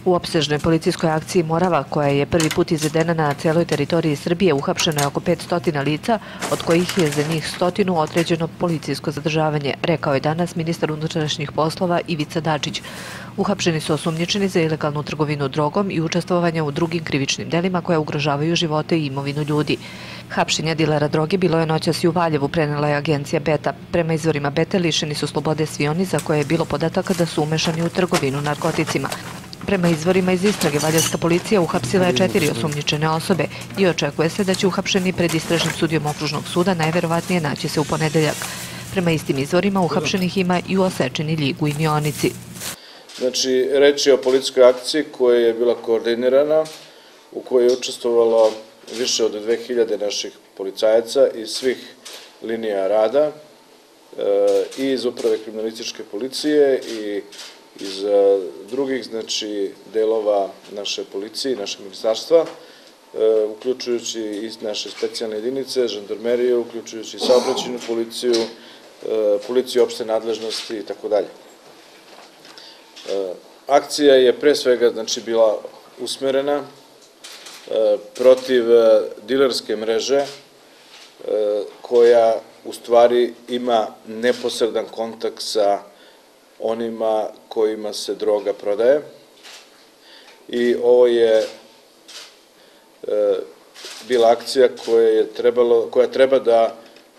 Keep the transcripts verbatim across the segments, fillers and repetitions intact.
U opsežnoj policijskoj akciji Morava, koja je prvi put izvedena na celoj teritoriji Srbije, uhapšeno je oko petsto lica, od kojih je za njih stotinu određeno policijsko zadržavanje, rekao je danas ministar unutrašnjih poslova Ivica Dačić. Uhapšeni su osumnjičeni za ilegalnu trgovinu drogom i učestvovanje u drugim krivičnim delima koja ugrožavaju živote i imovinu ljudi. Hapšenja dilera droge bilo je noćas i u Valjevu, prenela je agencija Beta. Prema izvorima Bete lišeni su slobode svi oni za koje je bilo podataka da su umešani u trgovinu narkoticima. Prema izvorima iz istrage, valjevska policija uhapsila je četiri osumnjičene osobe i očekuje se da će uhapšeni pred istražnim sudijom okružnog suda najverovatnije naći se u ponedeljak. Prema istim izvorima uhapšenih ima i u Osečini, Ljigu i Mionici. Znači, reč je o policijskoj akciji koja je bila koordinirana, u kojoj je učestvovalo više od dve hiljade naših policajaca iz svih linija rada, i iz uprave kriminalističke policije i iz drugih, znači, delova naše policije i našeg ministarstva, uključujući i naše specijalne jedinice, žandarmeriju, uključujući saobraćajnu policiju, policiju opšte nadležnosti i tako dalje. Akcija je pre svega, znači, bila usmerena protiv dilerske mreže koja u stvari ima neposredan kontakt sa onima kojima se droga prodaje, i ovo je bila akcija koja je trebalo, koja treba da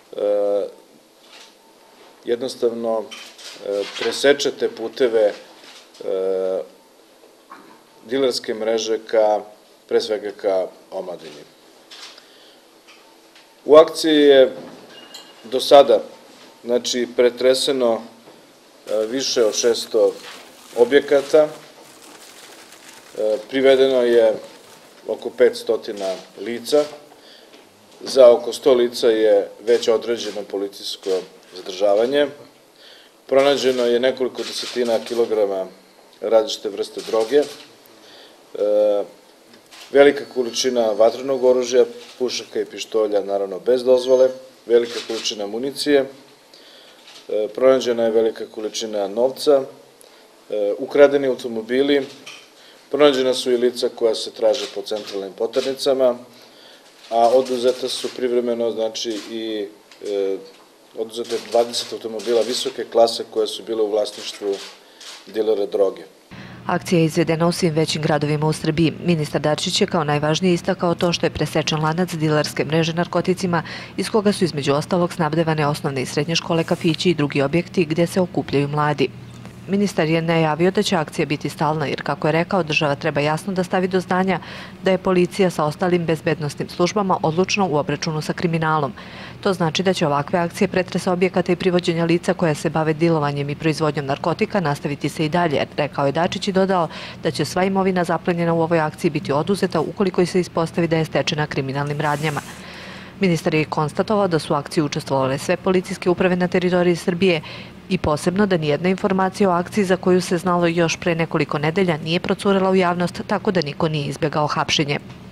jednostavno preseče te puteve dilerske mreže ka, pre svega ka omladini. U akciji je do sada, znači, pretreseno više od šesto objekata, privedeno je oko petsto lica, za oko sto lica je već određeno policijsko zadržavanje, pronađeno je nekoliko desetina kilograma različite vrste droge, velika količina vatrenog oružja, pušaka i pištolja, naravno bez dozvole, velika količina municije, pronađena je velika količina novca, ukradeni automobili, pronađena su i lica koja se traže po centralnim poternicama, a oduzeta su privremeno, znači, i oduzeta je dvadeset automobila visoke klase koje su bile u vlasništvu dilera droge. Akcija je izvedena u svim većim gradovima u Srbiji. Ministar Dačić je kao najvažnije istakao to što je presečen lanac dilerske mreže narkoticima, iz koga su između ostalog snabdevane osnovne i srednje škole, kafići i drugi objekti gde se okupljaju mladi. Ministar je najavio da će akcija biti stalna, jer, kako je rekao, država treba jasno da stavi do znanja da je policija sa ostalim bezbednosnim službama odlučno u obračunu sa kriminalom. To znači da će ovakve akcije pretresa objekata i privođenja lica koja se bave dilovanjem i proizvodnjom narkotika nastaviti se i dalje, rekao je Dačić i dodao da će sva imovina zaplenjena u ovoj akciji biti oduzeta ukoliko se ispostavi da je stečena kriminalnim radnjama. Ministar je konstatovao da su u akciji učestvovale sve policijske uprave na teritoriji Srbije i posebno da nijedna informacija o akciji za koju se znalo još pre nekoliko nedelja nije procurela u javnost, tako da niko nije izbjegao hapšenje.